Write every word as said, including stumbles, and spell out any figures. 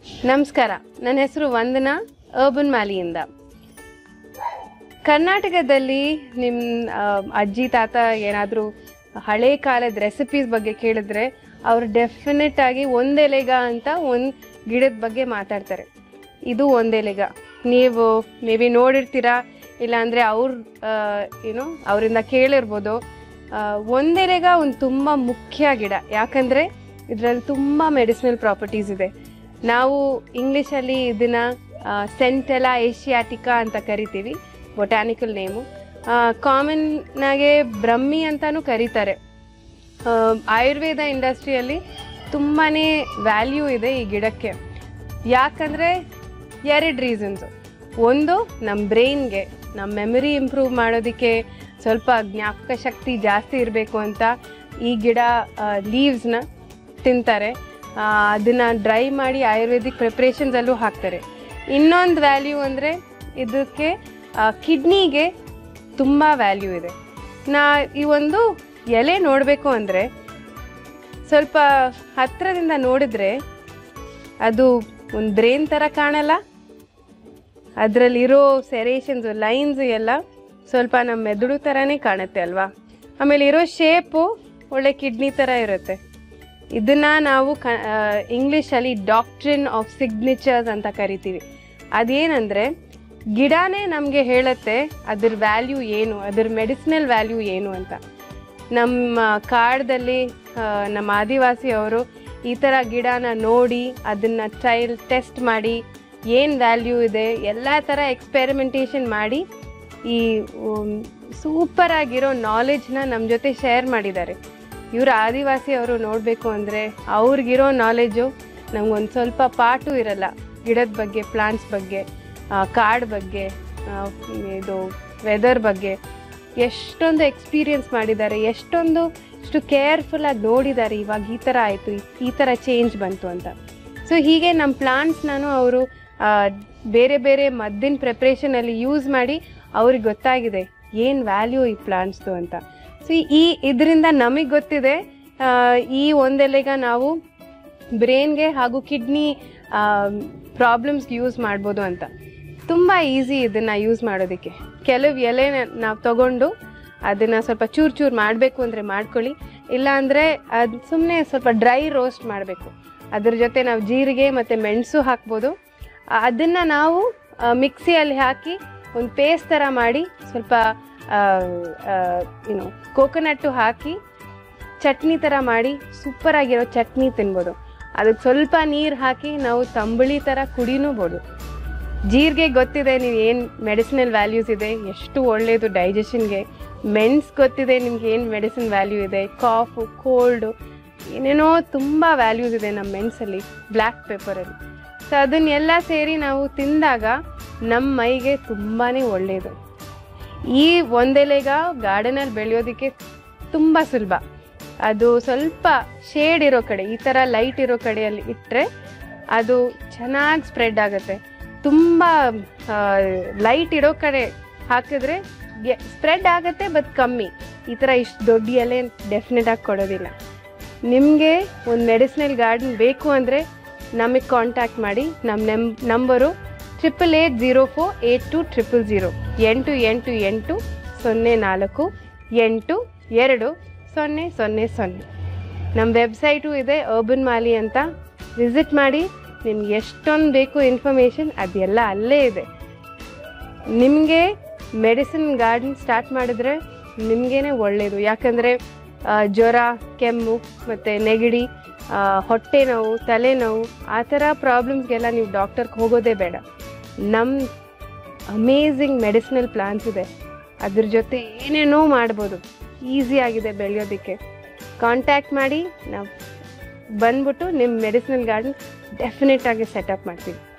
ನಮಸ್ಕಾರ, ನನ್ನ ಹೆಸರು ವಂದನಾ, ಅರ್ಬನ್ ಮ್ಯಾಲಿಯಿಂದ. ಕರ್ನಾಟಕದಲ್ಲಿ ನಿಮ್ಮ ಅಜ್ಜಿ ತಾತ ಏನಾದರೂ ಹಳೆ ಕಾಲದ ರೆಸಿಪೀಸ್ ಬಗ್ಗೆ ಕೇಳಿದ್ರೆ ಅವರು ಡೆಫಿನೆಟ್ ಆಗಿ ಒಂದೆಲೆಗ ಅಂತ ಒಂದು ಗಿಡದ ಬಗ್ಗೆ ಮಾತಾಡ್ತಾರೆ. ಇದು ಒಂದೆಲೆಗ. ನೀವು ಮೇ ಬಿ ನೋಡಿರ್ತೀರಾ, ಇಲ್ಲಾಂದರೆ ಅವ್ರು ಏನು ಅವರಿಂದ ಕೇಳಿರ್ಬೋದು. ಒಂದೆಲೆಗ ಒಂದು ತುಂಬ ಮುಖ್ಯ ಗಿಡ, ಯಾಕಂದರೆ ಇದರಲ್ಲಿ ತುಂಬ ಮೆಡಿಸಿನಲ್ ಪ್ರಾಪರ್ಟೀಸ್ ಇದೆ. ನಾವು ಇಂಗ್ಲೀಷಲ್ಲಿ ಇದನ್ನು ಸೆಂಟೆಲಾ ಏಷಿಯಾಟಿಕಾ ಅಂತ ಕರಿತೀವಿ, ಬೊಟ್ಯಾನಿಕಲ್ ನೇಮು. ಕಾಮನ್ನಾಗೆ ಬ್ರಹ್ಮಿ ಅಂತಲೂ ಕರೀತಾರೆ. ಆಯುರ್ವೇದ ಇಂಡಸ್ಟ್ರಿಯಲ್ಲಿ ತುಂಬಾ ವ್ಯಾಲ್ಯೂ ಇದೆ ಈ ಗಿಡಕ್ಕೆ. ಯಾಕಂದರೆ ಎರಡು ರೀಸನ್ಸು. ಒಂದು, ನಮ್ಮ ಬ್ರೈನ್ಗೆ, ನಮ್ಮ ಮೆಮೊರಿ ಇಂಪ್ರೂವ್ ಮಾಡೋದಕ್ಕೆ, ಸ್ವಲ್ಪ ಜ್ಞಾಪಕ ಶಕ್ತಿ ಜಾಸ್ತಿ ಇರಬೇಕು ಅಂತ ಈ ಗಿಡ ಲೀವ್ಸ್ನ ತಿಂತಾರೆ. ಅದನ್ನು ಡ್ರೈ ಮಾಡಿ ಆಯುರ್ವೇದಿಕ್ ಪ್ರಿಪ್ರೇಷನ್ಸಲ್ಲೂ ಹಾಕ್ತಾರೆ. ಇನ್ನೊಂದು ವ್ಯಾಲ್ಯೂ ಅಂದರೆ ಇದಕ್ಕೆ ಕಿಡ್ನಿಗೆ ತುಂಬ ವ್ಯಾಲ್ಯೂ ಇದೆ. ನಾ ಈ ಒಂದು ಎಲೆ ನೋಡಬೇಕು ಅಂದರೆ ಸ್ವಲ್ಪ ಹತ್ತಿರದಿಂದ ನೋಡಿದ್ರೆ ಅದು ಒಂದು ಬ್ರೇನ್ ಥರ ಕಾಣಲ್ಲ. ಅದರಲ್ಲಿರೋ ಸೆರೇಷನ್ಸು, ಲೈನ್ಸು ಎಲ್ಲ ಸ್ವಲ್ಪ ನಮ್ಮ ಮೆದುಳು ಥರನೇ ಕಾಣುತ್ತೆ ಅಲ್ವಾ. ಆಮೇಲೆ ಇರೋ ಶೇಪು ಒಳ್ಳೆ ಕಿಡ್ನಿ ಥರ ಇರುತ್ತೆ. ಇದನ್ನು ನಾವು ಕ ಇಂಗ್ಲೀಷಲ್ಲಿ ಡಾಕ್ಟ್ರಿನ್ ಆಫ್ ಸಿಗ್ನೇಚರ್ಸ್ ಅಂತ ಕರಿತೀವಿ. ಅದೇನೆಂದರೆ ಗಿಡನೇ ನಮಗೆ ಹೇಳುತ್ತೆ ಅದ್ರ ವ್ಯಾಲ್ಯೂ ಏನು, ಅದ್ರ ಮೆಡಿಸಿನಲ್ ವ್ಯಾಲ್ಯೂ ಏನು ಅಂತ. ನಮ್ಮ ಕಾಡದಲ್ಲಿ ನಮ್ಮ ಆದಿವಾಸಿಯವರು ಈ ಥರ ಗಿಡನ ನೋಡಿ ಅದನ್ನು ಟ್ರಯಲ್ ಟೆಸ್ಟ್ ಮಾಡಿ ಏನು ವ್ಯಾಲ್ಯೂ ಇದೆ ಎಲ್ಲ ಥರ ಎಕ್ಸ್ಪೆರಿಮೆಂಟೇಷನ್ ಮಾಡಿ ಈ ಸೂಪರಾಗಿರೋ ನಾಲೆಜ್ನ ನಮ್ಮ ಜೊತೆ ಶೇರ್ ಮಾಡಿದ್ದಾರೆ. ಇವರು ಆದಿವಾಸಿಯವರು ನೋಡಬೇಕು ಅಂದರೆ ಅವ್ರಿಗಿರೋ ನಾಲೆಜು ನಮಗೊಂದು ಸ್ವಲ್ಪ ಪಾಟು ಇರಲ್ಲ. ಗಿಡದ ಬಗ್ಗೆ, ಪ್ಲಾಂಟ್ಸ್ ಬಗ್ಗೆ, ಕಾಡು ಬಗ್ಗೆ, ಇದು ವೆದರ್ ಬಗ್ಗೆ ಎಷ್ಟೊಂದು ಎಕ್ಸ್ಪೀರಿಯನ್ಸ್ ಮಾಡಿದ್ದಾರೆ, ಎಷ್ಟೊಂದು ಇಷ್ಟು ಕೇರ್ಫುಲ್ಲಾಗಿ ನೋಡಿದ್ದಾರೆ. ಇವಾಗ ಈ ಥರ ಆಯಿತು, ಈ ಥರ ಚೇಂಜ್ ಬಂತು ಅಂತ. ಸೊ ಹೀಗೆ ನಮ್ಮ ಪ್ಲಾಂಟ್ಸ್ನೂ ಅವರು ಬೇರೆ ಬೇರೆ ಮದ್ದಿನ ಪ್ರಿಪ್ರೇಷನಲ್ಲಿ ಯೂಸ್ ಮಾಡಿ ಅವ್ರಿಗೆ ಗೊತ್ತಾಗಿದೆ ಏನು ವ್ಯಾಲ್ಯೂ ಈ ಪ್ಲಾಂಟ್ಸ್ದು ಅಂತ. ಸೊ ಈ ಇದರಿಂದ ನಮಗೆ ಗೊತ್ತಿದೆ ಈ ಒಂದೆಲೆಗ ನಾವು ಬ್ರೈನ್ಗೆ ಹಾಗೂ ಕಿಡ್ನಿ ಪ್ರಾಬ್ಲಮ್ಸ್ಗೆ ಯೂಸ್ ಮಾಡ್ಬೋದು ಅಂತ. ತುಂಬ ಈಸಿ ಇದನ್ನು ಯೂಸ್ ಮಾಡೋದಕ್ಕೆ. ಕೆಲವು ಎಲೆ ನಾವು ತಗೊಂಡು ಅದನ್ನು ಸ್ವಲ್ಪ ಚೂರು ಚೂರು ಮಾಡಬೇಕು ಅಂದರೆ ಮಾಡ್ಕೊಳ್ಳಿ, ಇಲ್ಲಾಂದರೆ ಅದು ಸುಮ್ಮನೆ ಸ್ವಲ್ಪ ಡ್ರೈ ರೋಸ್ಟ್ ಮಾಡಬೇಕು. ಅದ್ರ ಜೊತೆ ನಾವು ಜೀರಿಗೆ ಮತ್ತು ಮೆಣಸು ಹಾಕ್ಬೋದು. ಅದನ್ನು ನಾವು ಮಿಕ್ಸಿಯಲ್ಲಿ ಹಾಕಿ ಒಂದು ಪೇಸ್ಟ್ ಥರ ಮಾಡಿ ಸ್ವಲ್ಪ ಏನು ಕೋಕೋನಟ್ಟು ಹಾಕಿ ಚಟ್ನಿ ಥರ ಮಾಡಿ ಸೂಪರಾಗಿರೋ ಚಟ್ನಿ ತಿನ್ಬೋದು. ಅದಕ್ಕೆ ಸ್ವಲ್ಪ ನೀರು ಹಾಕಿ ನಾವು ತಂಬುಳಿ ಥರ ಕುಡಿನೂಬೋದು. ಜೀರಿಗೆ ಗೊತ್ತಿದೆ ನೀವು ಏನು ಮೆಡಿಸಿನಲ್ ವ್ಯಾಲ್ಯೂಸ್ ಇದೆ, ಎಷ್ಟು ಒಳ್ಳೆಯದು ಡೈಜೆಷನ್ಗೆ. ಮೆಣಸು ಗೊತ್ತಿದೆ ನಿಮ್ಗೆ ಏನು ಮೆಡಿಸಿನ್ ವ್ಯಾಲ್ಯೂ ಇದೆ, ಕಾಫು, ಕೋಲ್ಡು, ಏನೇನೋ ತುಂಬ ವ್ಯಾಲ್ಯೂಸ್ ಇದೆ ನಮ್ಮ ಮೆಣಸಲ್ಲಿ, ಬ್ಲ್ಯಾಕ್ ಪೆಪ್ಪರಲ್ಲಿ. ಸೊ ಅದನ್ನೆಲ್ಲ ಸೇರಿ ನಾವು ತಿಂದಾಗ ನಮ್ಮ ಮೈಗೆ ತುಂಬಾ ಒಳ್ಳೆಯದು. ಈ ಒಂದೆಲೆಗ ಗಾರ್ಡನಲ್ಲಿ ಬೆಳೆಯೋದಕ್ಕೆ ತುಂಬ ಸುಲಭ. ಅದು ಸ್ವಲ್ಪ ಶೇಡ್ ಇರೋ ಕಡೆ, ಈ ಥರ ಲೈಟ್ ಇರೋ ಕಡೆಯಲ್ಲಿ ಇಟ್ಟರೆ ಅದು ಚೆನ್ನಾಗಿ ಸ್ಪ್ರೆಡ್ ಆಗುತ್ತೆ. ತುಂಬ ಲೈಟ್ ಇರೋ ಕಡೆ ಹಾಕಿದ್ರೆ ಸ್ಪ್ರೆಡ್ ಆಗುತ್ತೆ, ಬಟ್ ಕಮ್ಮಿ. ಈ ಥರ ಇಷ್ಟು ದೊಡ್ಡ ಎಲೆ ಡೆಫಿನೆಟಾಗಿ ಕೊಡೋದಿಲ್ಲ. ನಿಮಗೆ ಒಂದು ಮೆಡಿಸಿನಲ್ ಗಾರ್ಡನ್ ಬೇಕು ಅಂದರೆ ನಮಗೆ ಕಾಂಟ್ಯಾಕ್ಟ್ ಮಾಡಿ. ನಮ್ಮ ನೆಮ್ number triple eight zero four eight two triple zero ಎಂಟು ಎಂಟು ಎಂಟು ಸೊನ್ನೆ ನಾಲ್ಕು ಎಂಟು ಎರಡು ಸೊನ್ನೆ ಸೊನ್ನೆ ಸೊನ್ನೆ. ನಮ್ಮ ವೆಬ್ಸೈಟು ಇದೆ ಅರ್ಬನ್ ಮ್ಯಾಲಿ ಅಂತ. ವಿಸಿಟ್ ಮಾಡಿ, ನಿಮ್ಗೆ ಎಷ್ಟೊಂದು ಬೇಕು ಇನ್ಫಾರ್ಮೇಷನ್ ಅದೆಲ್ಲ ಅಲ್ಲೇ ಇದೆ. ನಿಮಗೆ ಮೆಡಿಸಿನ್ ಗಾರ್ಡನ್ ಸ್ಟಾರ್ಟ್ ಮಾಡಿದ್ರೆ ನಿಮಗೇ ಒಳ್ಳೆಯದು. ಯಾಕಂದರೆ ಜ್ವರ, ಕೆಮ್ಮು ಮತ್ತು ನೆಗಡಿ, ಹೊಟ್ಟೆ ನೋವು, ತಲೆನೋವು, ಆ ಥರ ಪ್ರಾಬ್ಲಮ್ಸ್ಗೆಲ್ಲ ನೀವು ಡಾಕ್ಟರ್ಗೆ ಹೋಗೋದೇ ಬೇಡ. ನಮ್ಮ ಅಮೇಝಿಂಗ್ ಮೆಡಿಸಿನಲ್ ಪ್ಲಾಂಟ್ಸ್ ಇದೆ, ಅದ್ರ ಜೊತೆ ಏನೇನೋ ಮಾಡ್ಬೋದು. ಈಸಿಯಾಗಿದೆ ಬೆಳೆಯೋದಕ್ಕೆ. ಕಾಂಟ್ಯಾಕ್ಟ್ ಮಾಡಿ, ನಾವು ಬಂದ್ಬಿಟ್ಟು ನಿಮ್ಮ ಮೆಡಿಸಿನಲ್ ಗಾರ್ಡನ್ ಡೆಫಿನೆಟಾಗಿ ಸೆಟಪ್ ಮಾಡ್ತೀವಿ.